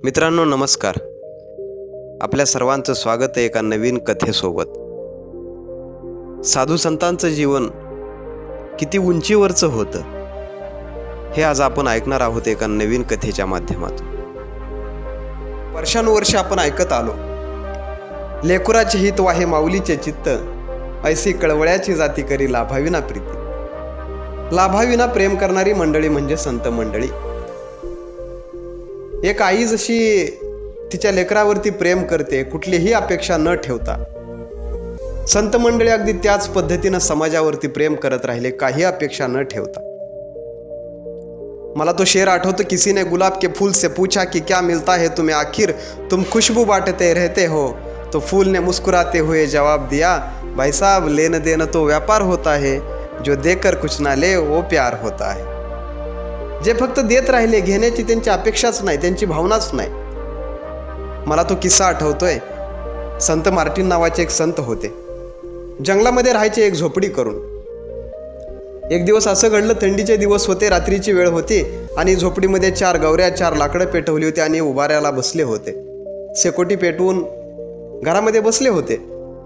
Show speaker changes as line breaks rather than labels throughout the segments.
मित्रांनो नमस्कार. आपल्या सर्वांचं स्वागत आहे एका नवीन कथेसोबत. साधू संतांचं जीवन किती उंचीवरचं होतं हे आज आपण ऐकणार आहोत एका नवीन कथेच्या माध्यमातून. वर्षानुवर्ष आपण ऐकत आलो, लेकुराचे हित वाहे माऊलीचे चित्त, ऐसी कळवळ्याची जाती करी लाभाविना प्रीती. लाभाविना प्रेम करणारी मंडळी म्हणजे संत मंडळी. एक आई जशी तिच्या लेकरावरती प्रेम करते कुठलीही अपेक्षा न ठेवता, संत मंडळी अगदी त्याच पद्धतीनं समाजावरती प्रेम करत राहिले काही अपेक्षा न ठेवता. मला तो शेर आठवतो, किसी ने गुलाब के फूल से पूछा कि क्या मिलता है तुम्हें, आखिर तुम खुशबू बांटते रहते हो. तो फूल ने मुस्कुराते हुए जवाब दिया, भाई साहब लेन देन तो व्यापार होता है, जो देकर कुछ ना ले वो प्यार होता है. जे फक्त देत राहिले, घेण्याची त्यांची अपेक्षाच नाही, त्यांची भावनाच नाही. मला तो किस्सा आठवतोय. संत मार्टिन नावाचे एक संत होते. जंगलामध्ये राहायचे एक झोपडी करून. एक दिवस असं घडलं, थंडीचे दिवस होते, रात्रीची वेळ होती आणि झोपडीमध्ये 4 गवऱ्या 4 लाकडं पेटवली होती आणि उभाऱ्याला बसले होते. शेकोटी पेटवून घरामध्ये बसले होते.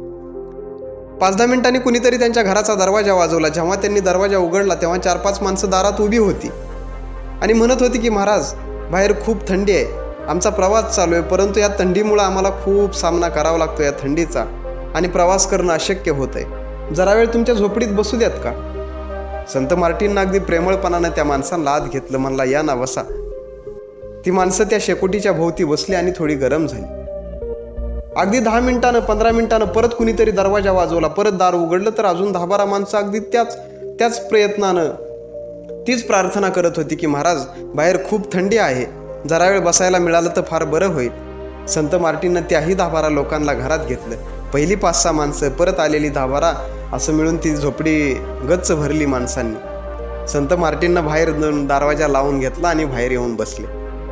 5-10 मिनिटांनी कुणीतरी त्यांच्या घराचा दरवाजा वाजवला. जेव्हा त्यांनी दरवाजा उघडला तेव्हा 4-5 माणसं दारात उभी होती आणि म्हणत होती की महाराज, बाहेर खूप थंडी आहे, आमचा प्रवास चालू आहे, परंतु या थंडीमुळे आम्हाला खूप सामना करावा लागतो या थंडीचा आणि प्रवास करणं अशक्य होत आहे. जरा वेळ तुमच्या झोपडीत बसू द्यात का? संत मार्टिननं अगदी प्रेमळपणानं त्या माणसांना आत घेतलं. म्हणला, या ना बसा. ती माणसं त्या शेकोटीच्या भोवती बसली आणि थोडी गरम झाली. अगदी 10 मिनिटानं 15 मिनिटानं परत कुणीतरी दरवाजा वाजवला. परत दार उघडलं तर अजून 10-12 माणसं अगदी त्याच प्रयत्नानं तीच प्रार्थना करत होती की महाराज, बाहेर खूप थंडी आहे, जरा वेळ बसायला मिळालं तर फार बरं होईल. संत मार्टिननं त्याही 10-12 लोकांना घरात घेतलं. पहिली 5-6 माणसं, परत आलेली 10-12, असं मिळून ती झोपडी गच्च भरली माणसांनी. संत मार्टिननं बाहेर दरवाजा लावून घेतला आणि बाहेर येऊन बसले.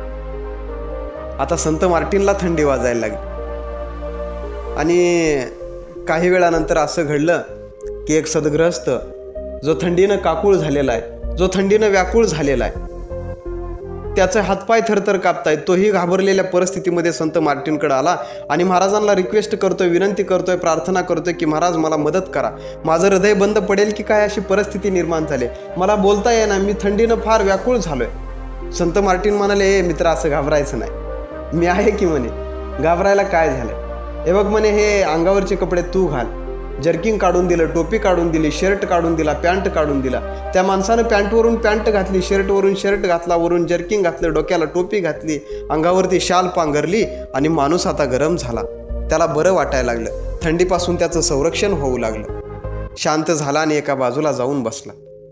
आता संत मार्टिनला थंडी वाजायला लागली आणि काही वेळानंतर असं घडलं की एक सद्गृहस्थ जो थंडीनं काकूळ झालेला आहे, जो थंडीनं व्याकुळ झालेला आहे, त्याचे हातपाय थरथर कापतायत, तोही घाबरलेल्या परिस्थितीमध्ये संत मार्टिनकडे आला आणि महाराजांना रिक्वेस्ट करतोय, विनंती करतोय, प्रार्थना करतोय की महाराज मला मदत करा, माझं हृदय बंद पडेल की काय अशी परिस्थिती निर्माण झाली, मला बोलता येईना, मी थंडीनं फार व्याकुळ झालोय. संत मार्टिन म्हणाले, ए मित्र, असं घाबरायचं नाही, मी आहे की म्हणे, घाबरायला काय झालं. हे बघ म्हणे, हे अंगावरचे कपडे तू घाल. जर्किंग काढून दिलं, टोपी काढून दिली, शर्ट काढून दिला, पॅन्ट काढून दिला. त्या माणसानं पॅन्टवरून पॅन्ट घातली, शर्टवरून शर्ट घातला, वरून जर्किंग घातलं, डोक्याला टोपी घातली, अंगावरती शाल पांघरली आणि माणूस आता गरम झाला. त्याला बरं वाटायला लागलं, थंडीपासून त्याचं संरक्षण होऊ लागलं. शांत झाला आणि एका बाजूला जाऊन बसला.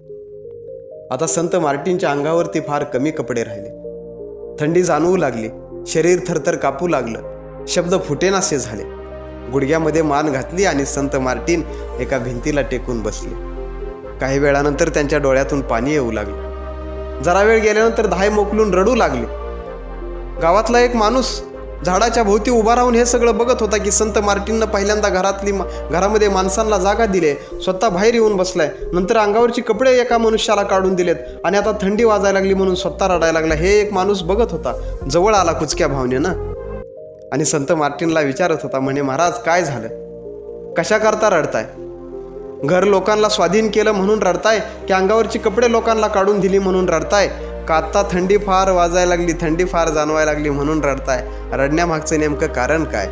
आता संत मार्टिनच्या अंगावरती फार कमी कपडे राहिले. थंडी जाणवू लागली, शरीर थरथर कापू लागलं, शब्द फुटेनासे झाले. गुडघ्यामध्ये मान घातली आणि संत मार्टिन एका भिंतीला टेकून बसले. काही वेळानंतर त्यांच्या डोळ्यातून पाणी येऊ लागले. जरा वेळ गेल्यानंतर धाय मोकलून रडू लागले. गावातला एक माणूस झाडाच्या भोवती उभा राहून हे सगळं बघत होता की संत मार्टिननं पहिल्यांदा घरामध्ये माणसांना जागा दिली, स्वतः बाहेर येऊन बसलाय, नंतर अंगावरची कपडे एका मनुष्याला काढून दिलेत आणि आता थंडी वाजायला लागली म्हणून स्वतः रडायला लागला. हे एक माणूस बघत होता, जवळ आला कुचक्या भावनेनं आणि संत मार्टिनला विचारत होता, म्हणे, महाराज काय झालं, कशा करता रडताय? घर लोकांना स्वाधीन केलं म्हणून रडताय की अंगावरची कपडे लोकांना काढून दिली म्हणून रडताय, का आता थंडी फार वाजायला लागली, थंडी फार जाणवायला लागली म्हणून रडताय? रडण्यामागचं नेमकं कारण काय?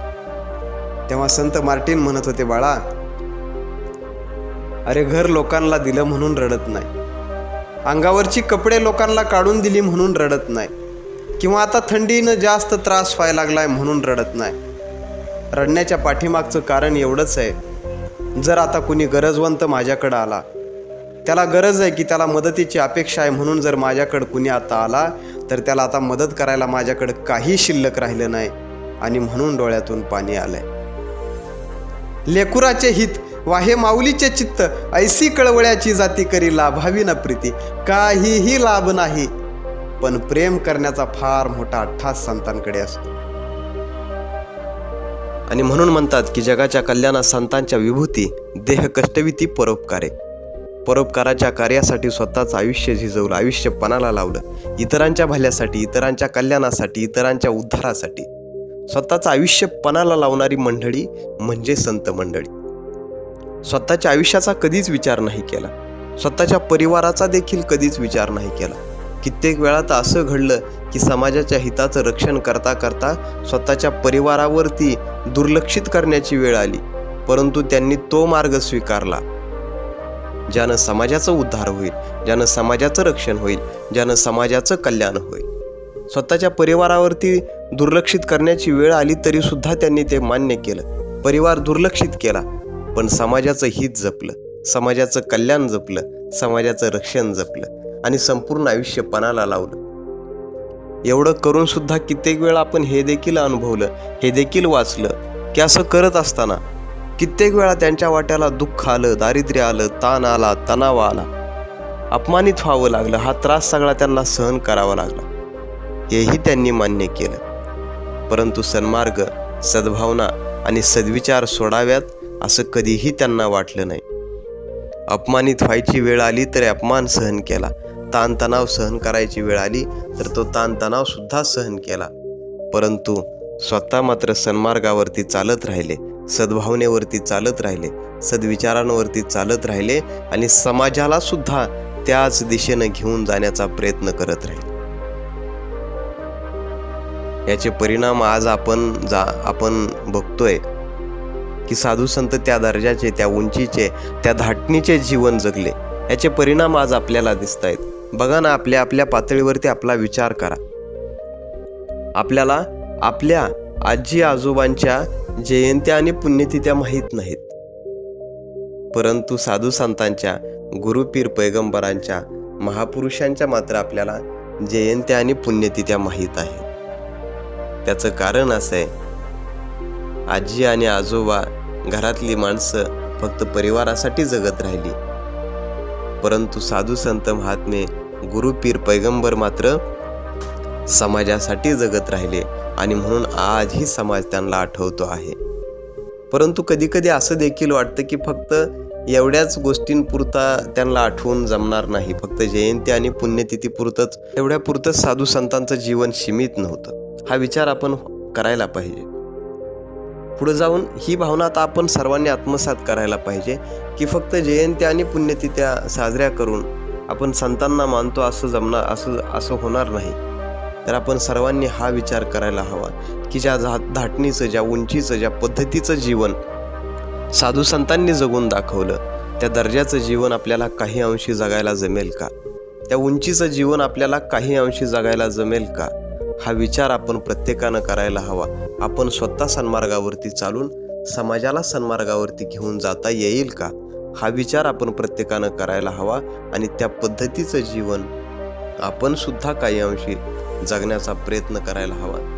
तेव्हा संत मार्टिन म्हणत होते, बाळा, अरे घर लोकांना दिलं म्हणून रडत नाही, अंगावरची कपडे लोकांना काढून दिली म्हणून रडत नाही, किंवा आता थंडीनं जास्त त्रास व्हायला लागलाय म्हणून रडत नाही. रडण्याच्या पाठीमागचं कारण एवढंच आहे, जर आता कुणी गरजवंत माझ्याकडं आला, त्याला गरज आहे की त्याला मदतीची अपेक्षा आहे, म्हणून जर माझ्याकडं कुणी आता आला तर त्याला आता मदत करायला माझ्याकडं काही शिल्लक राहिलं नाही आणि म्हणून डोळ्यातून पाणी आलंय. लेकुराचे हित वाहे माऊलीचे चित्त, ऐसी कळवळ्याची जाती करी लाभावी न प्रीती. काहीही लाभ नाही, पण प्रेम करण्याचा फार मोठा अट्टास संतांकडे असतो. आणि म्हणून म्हणतात की जगाच्या कल्याणात संतांच्या विभूती, देह कष्टविती परोपकारे. परोपकाराच्या कार्यासाठी स्वतःचं आयुष्य झिजवलं, आयुष्य पणाला लावलं, इतरांच्या भल्यासाठी, इतरांच्या कल्याणासाठी, इतरांच्या उद्धारासाठी स्वतःचं आयुष्य पणाला लावणारी मंडळी म्हणजे संत मंडळी. स्वतःच्या आयुष्याचा कधीच विचार नाही केला, स्वतःच्या परिवाराचा देखील कधीच विचार नाही केला. कित्येक वेळा तर असं घडलं की समाजाच्या हिताचं रक्षण करता करता स्वतःच्या परिवारावरती दुर्लक्षित करण्याची वेळ आली, परंतु त्यांनी तो मार्ग स्वीकारला ज्यानं समाजाचं उद्धार होईल, ज्यानं समाजाचं रक्षण होईल, ज्यानं समाजाचं कल्याण होईल. स्वतःच्या परिवारावरती दुर्लक्षित करण्याची वेळ आली तरी सुद्धा त्यांनी ते मान्य केलं. परिवार दुर्लक्षित केला, पण समाजाचं हित जपलं, समाजाचं कल्याण जपलं, समाजाचं रक्षण जपलं आणि संपूर्ण आयुष्य पणाला लावलं. एवढं करून सुद्धा कित्येक वेळा आपण हे देखील अनुभवलं, हे देखील वाचलं की असं करत असताना कित्येक वेळा त्यांच्या वाट्याला दुःख आलं, दारिद्र्य आलं, ताण आला, तणाव आला, अपमानित व्हावं लागलं, हा त्रास सगळा त्यांना सहन करावा लागला. हेही त्यांनी मान्य केलं, परंतु सन्मार्ग, सद्भावना आणि सद्विचार सोडाव्यात असं कधीही त्यांना वाटलं नाही. अपमानित व्हायची वेळ आली तर अपमान सहन केला, ताणतणाव सहन करायची वेळ आली तर तो ताणतणाव सुद्धा सहन केला, परंतु स्वतः मात्र सन्मार्गावरती चालत राहिले, सद्भावनेवरती चालत राहिले, सद्विचारांवरती चालत राहिले आणि समाजाला सुद्धा त्याच दिशेनं घेऊन जाण्याचा प्रयत्न करत राहिले. याचे परिणाम आज आपण बघतोय की साधू संत त्या दर्जाचे, त्या उंचीचे, त्या धाटणीचे जीवन जगले. याचे परिणाम आज आपल्याला दिसत आहेत. बघा ना, आपल्या पातळीवरती आपला विचार करा. आपल्याला आपल्या आजी आजोबांच्या जयंत्या आणि पुण्यतिथ्या माहीत नाहीत, परंतु साधू संतांच्या, गुरुपीर पैगंबरांच्या, महापुरुषांच्या मात्र आपल्याला जयंत्या आणि पुण्यतिथ्या माहीत आहेत. त्याचं कारण असं आहे, आजी आणि आजोबा, घरातली माणसं फक्त परिवारासाठी जगत राहिली, परंतु साधू संत महात्मे, गुरुपीर पैगंबर मात्र समाजासाठी जगत राहिले आणि म्हणून आजही समाज त्यांना आठवतो आहे. परंतु कधी कधी असं देखील वाटतं की फक्त एवढ्याच गोष्टींपुरता त्यांना आठवून जमणार नाही, फक्त जयंती आणि पुण्यतिथी पुरतच, एवढ्या पुरतच साधू संतांचं जीवन सीमित नव्हतं. हा विचार आपण करायला पाहिजे. पुढे जाऊन ही भावना आता आपण सर्वांनी आत्मसात करायला पाहिजे की फक्त जयंती आणि पुण्यतिथ्या साजऱ्या करून आपण संतांना मानतो असं होणार नाही. तर आपण सर्वांनी हा विचार करायला हवा की ज्या धाटणीचं, ज्या उंचीचं, ज्या पद्धतीचं जीवन साधू संतांनी जगून दाखवलं, त्या दर्जाचं जीवन आपल्याला काही अंशी जगायला जमेल का? त्या उंचीचं जीवन आपल्याला काही अंशी जगायला जमेल का? हा विचार आपण प्रत्येकानं करायला हवा. आपण स्वतः सन्मार्गावरती चालून समाजाला सन्मार्गावरती घेऊन जाता येईल का? हा विचार आपण प्रत्येकानं करायला हवा आणि त्या पद्धतीचं जीवन आपण सुद्धा काही अंशी जगण्याचा प्रयत्न करायला हवा.